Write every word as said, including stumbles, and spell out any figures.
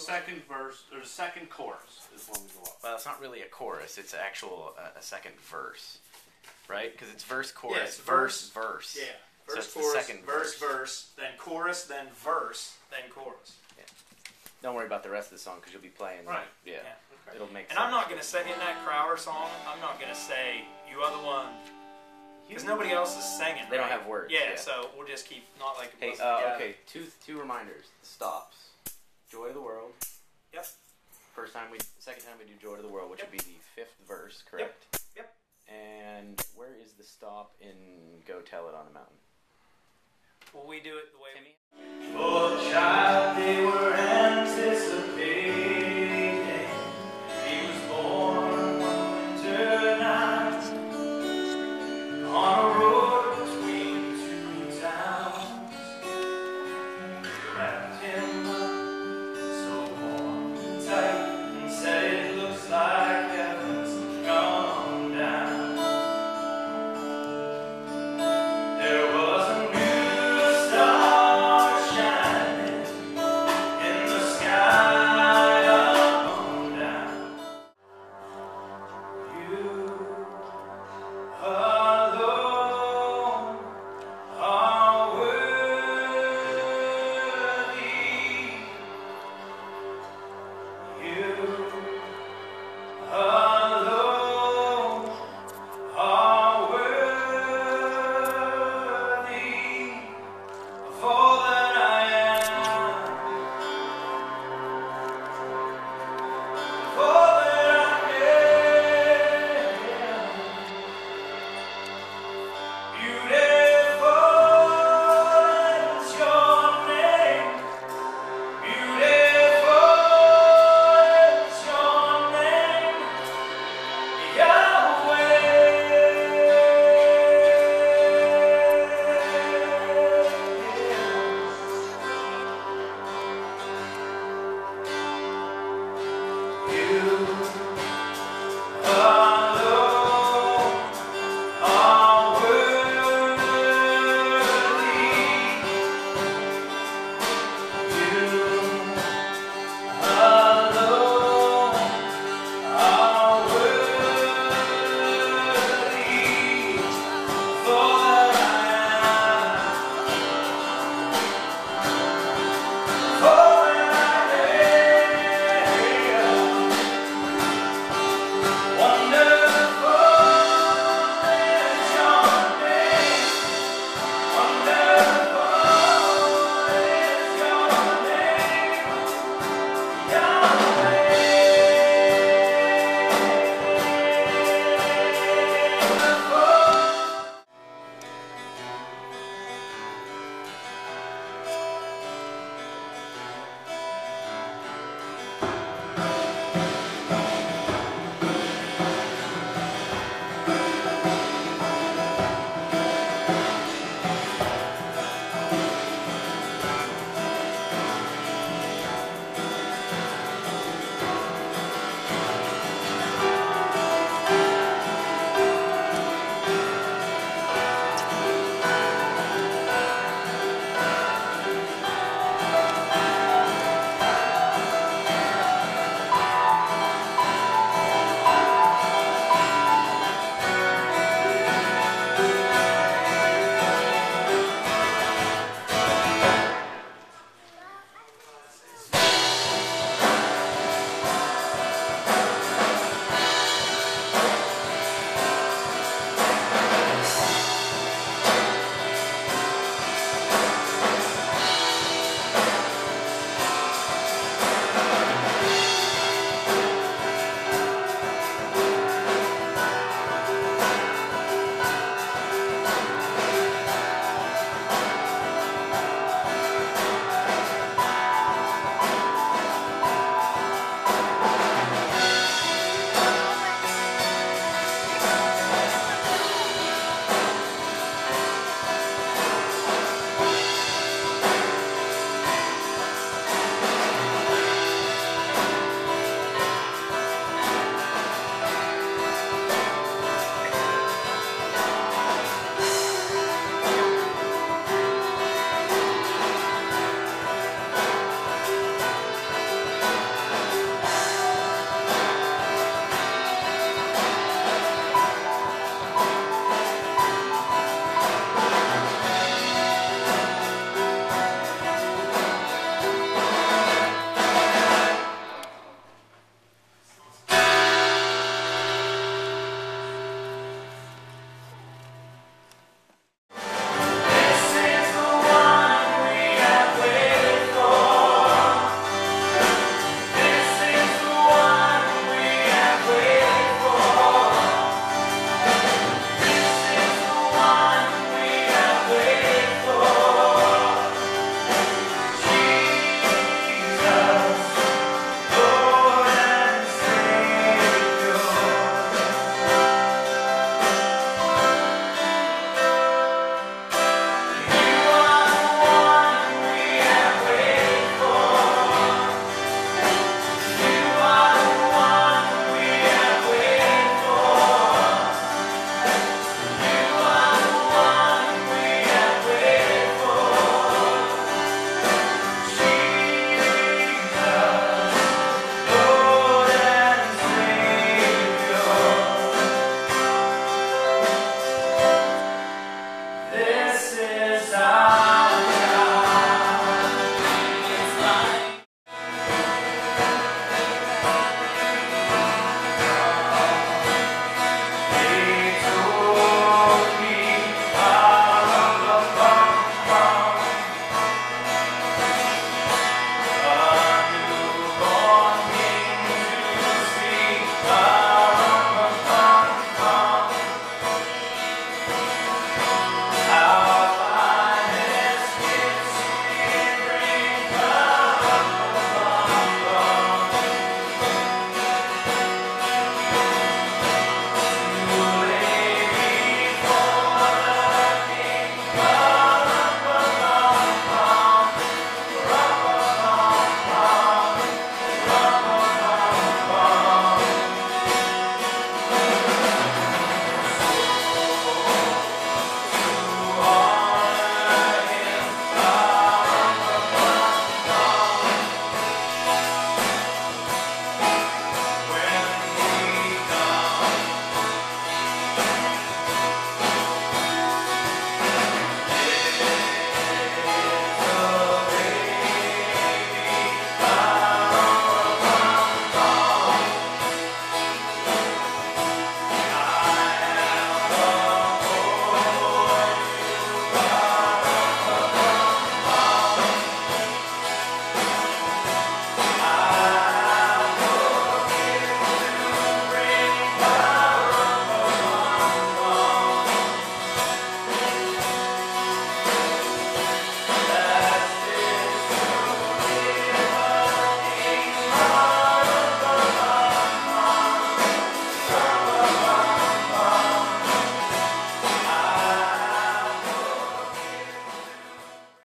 second verse, or the second chorus is when we go up. Well, it's not really a chorus. It's actual uh, a second verse, right? Because it's verse, chorus, yeah, it's verse, verse. Yeah, verse, so chorus, the second verse, verse, verse, then chorus, then verse, then chorus. Yeah. Don't worry about the rest of the song because you'll be playing. Right. Yeah. yeah. Okay. It'll make and sense. I'm not going to say in that Crowder song, I'm not going to say, you are the one. Because nobody else is singing. They right? don't have words. Yeah, yeah, so we'll just keep, not like... Hey, uh, okay, two two reminders. Stops. Joy of the World. Yep. First time we, second time we do Joy to the World, which Yep. would be the fifth verse, correct? Yep. Yep. And where is the stop in Go Tell It on the Mountain? Will we do it the way... Timmy? For a child they were